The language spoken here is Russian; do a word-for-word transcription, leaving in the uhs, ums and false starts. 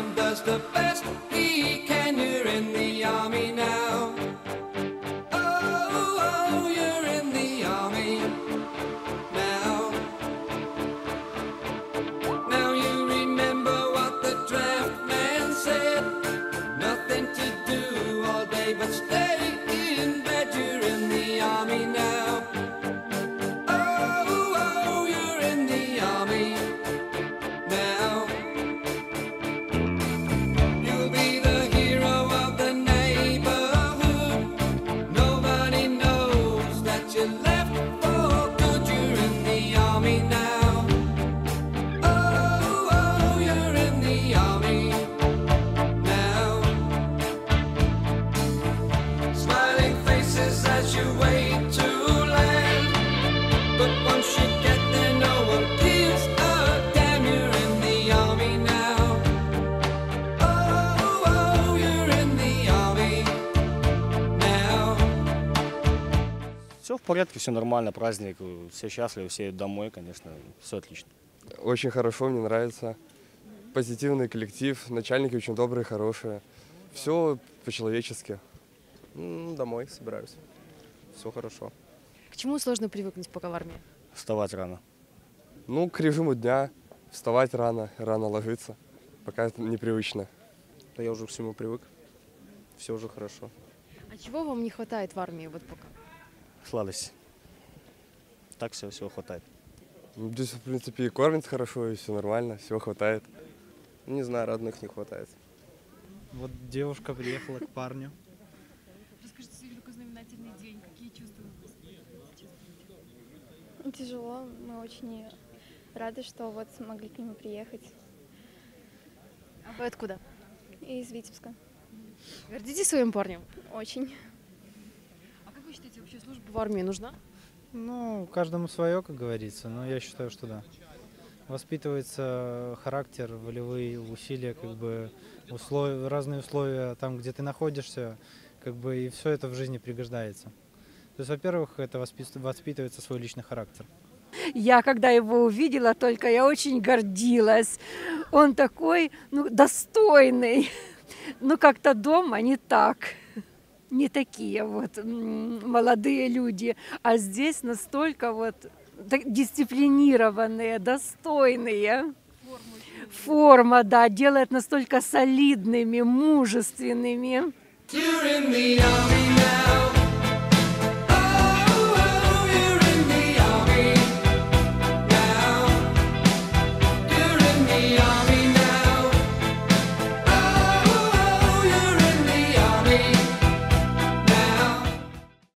and does the best he can. You're in the army now. Oh, oh, you're in the army now. Now you remember what the draft man said. Nothing to do all day but stay in bed. You're in the army now. Oh, oh, you're in the army now. You'll be the hero of the neighborhood. Nobody knows that you left for good. You're in the army now. Oh, oh, you're in the army now. Smiling faces as you wait to land. But once you get there, no one gives a damn. You're in the army now. Oh, oh, you're in the army now. Все в порядке, все нормально, праздник, все счастливы, все едут домой, конечно, все отлично. Очень хорошо, мне нравится. Позитивный коллектив, начальники очень добрые, хорошие. Все по-человечески. М, Домой собираюсь. Все хорошо. К чему сложно привыкнуть пока в армии? Вставать рано. Ну, к режиму дня, вставать рано, рано ложиться. Пока это непривычно. Да я уже к всему привык. Все уже хорошо. А чего вам не хватает в армии вот пока? Сладости. Так все, всего хватает. Ну, здесь, в принципе, и кормят хорошо, и все нормально, всего хватает. Не знаю, родных не хватает. Вот девушка приехала к парню. Расскажите, сегодня такой знаменательный день. Какие чувства вы сейчас? Тяжело. Мы очень рады, что вот смогли к нему приехать А вы откуда? из Витебска. Гордитесь своим парнем? Очень. А как вы считаете, вообще служба в армии нужна? Ну, каждому свое, как говорится, но я считаю, что да. Воспитывается характер, волевые усилия, как бы условия, разные условия там, где ты находишься, как бы и все это в жизни пригождается. То есть, во-первых, это воспи- воспитывается свой личный характер. Я, когда его увидела, только я очень гордилась. Он такой, ну, достойный. Ну, как-то дома не так. Не такие вот м, молодые люди. А здесь настолько вот так дисциплинированные, достойные. Форма, да, делает настолько солидными, мужественными. You're in the army